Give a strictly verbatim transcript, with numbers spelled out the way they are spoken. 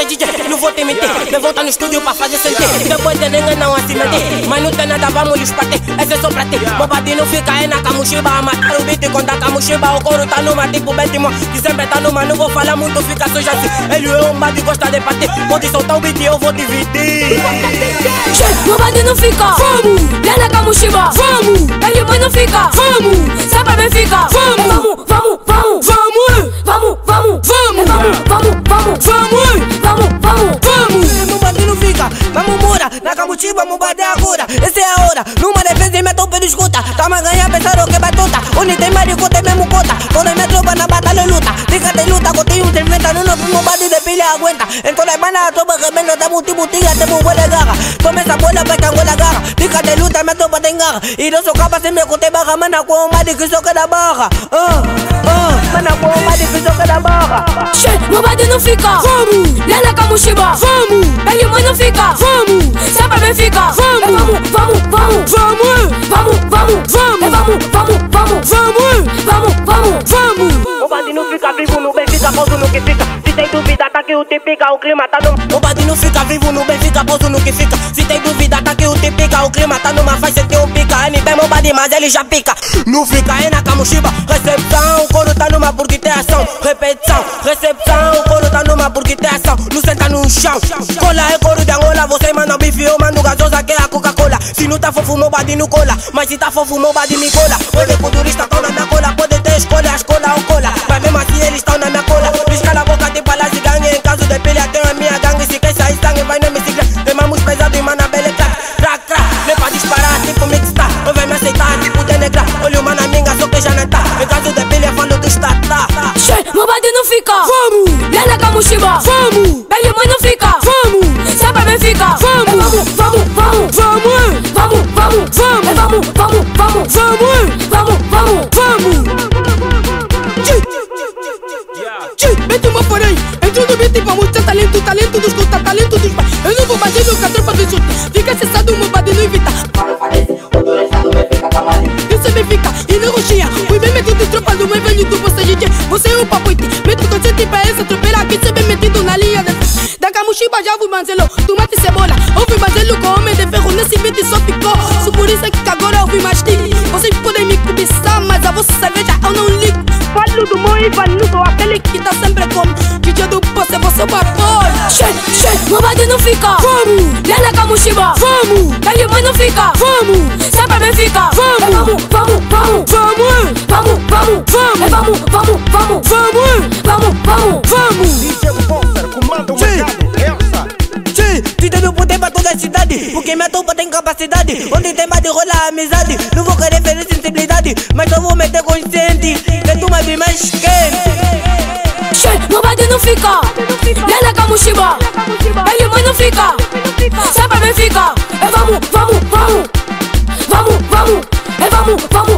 D J, não vou te mentir. Me volta no estúdio pra fazer sentir. Depois de ninguém não assim mentir. Mas não tem nada, vamos lhes bater. Esse é só pra ti. Meu badinho fica aí na camuchiba a matar o beat. Quando a camuchiba o couro tá numa tipo Betimo, que sempre tá numa, não vou falar muito, fica suja assim. Ele é um badi, gosta de bater. Pode soltar o beat e eu vou dividir. Meu badinho fica, vamos, lá na camuchiba, vamos. Ele mãe não fica, vamos, sempre bem fica, vamos, vamos, vamos, vamos, vamos, vamos, vamos, vamos, vamos, vamos, vamos, vamos, vamos, vamos. Meu badinho fica, vamos mura, na camuchiba, meu badi agora. Essa é a hora, numa defesa e meto pelo escuta. Tama ganha, pensaram que vai tuta. Onde tem marico, tem mesmo conta. Toda minha tropa na batalha luta. Dica de luta, gotinho te inventa. No novo meu badi de pilha aguenta. Então la banda, tropa que menos temos tipo tiga, temos bola garra. Toma essa bola, vai que angola garra. Dica de luta, minha tropa tem garra. E não sou capa sem me conter barra. Mana com o badi que só queda barra. Ah, ah, mana com o badi que só queda barra. Meu badi não fica, vamos, lá na camuchiba, vamos. Ele mãe não fica, vamos, sempre bem fica, vamos, vamos, vamos, vamos, vamos, vamos, vamos, vamos, vamos, vamos, vamos, vamos, vamos, vamos. O badi não fica vivo no bem, fica pouso no que fica. Se tem dúvida, tá que o te pica, o clima tá no. O badi não fica vivo no bem, fica pouso no que fica. Se tem dúvida, tá que o te pica, o clima tá numa faixa, tem um pica. Ele tem meu badi, mas ele já pica. Não fica aí na camuchiba, recepção, o coro tá numa porque tem ação. Repetição, recepção, o coro tá numa porque tem ação. Não senta no chão, cola é coro de Angola. Você manda bife, eu mando gasosa que é a Coca-Cola. Se não tá fofo, meu badi não cola. Mas se tá fofo, meu badi me cola. Pode pro turista, tão na minha cola. Pode ter escolha, a escola ou cola. Mas mesmo assim eles estão na minha cola. Pisca na boca, tem palas e gangue. Em caso de pilha, tem a minha gangue. Se quer sair sangue, vai na me seguir. Tem mamos pesado e mana bela crack. Crack, crack, nem pra disparar, tipo mixtar. Não vai me aceitar, tipo de negra. Olha uma na minga, só que já não tá. Em caso de pilha, falo do start, tá. Meu badi não fica, vamos, lá na camuchiba, vamos. Ele mãe não fica, vamos, sempre bem fica, vamos, vamos, vamos, vamos, vamos, vamos, vamos, vamos, vamos, vamos, vamos, vamos, vamos. Mete uma porém, entrou no beat pra mostrar talento, talento dos conta, talento dos pais. Eu não vou bater no que a tropa do insulta. Fica cessado, meu badi não evita. Isso bem fica, e não roxinha. Fui bem metido em tropa do meu velho do você, gente. Você é o papoite, meto consciente pra essa tropeira aqui. Cê bem metido na linha da, da camuchiba, já fui manzelo. Tomate e cebola, ouvi manzelo com homem de ferro. Nesse beat só ficou, só por isso é que agora eu ouvi mastique. Vocês podem me cobiçar, mas a vossa cerveja eu não ligo. Falo do meu Ivanudo, aquele que tá sempre como D J do posse, você é papola. Che, che, meu badi não fica, Vamos, lá na camuchiba, vamos, ele mãe não fica, vamos, sempre bem fica, vamos, vamos, vamos, vamos, vamos, vamos, vamos, vamos, vamos, vamos, vamos, vamos, vamos, vamos, vamos. D J Monster, comanda o mercado, Elsa. Tu tem meu poder pra toda a cidade, porque minha tropa tem capacidade. Onde tem badi rola amizade. Não vou querer ferir sensibilidade, mas só vou meter consciente. Que tu mais mais quente. Che, meu badi não fica, lá na camuchiba, ele mãe não fica, sempre bem fica. É vamos, vamos, vamos, vamos, vamos, é vamos, vamos,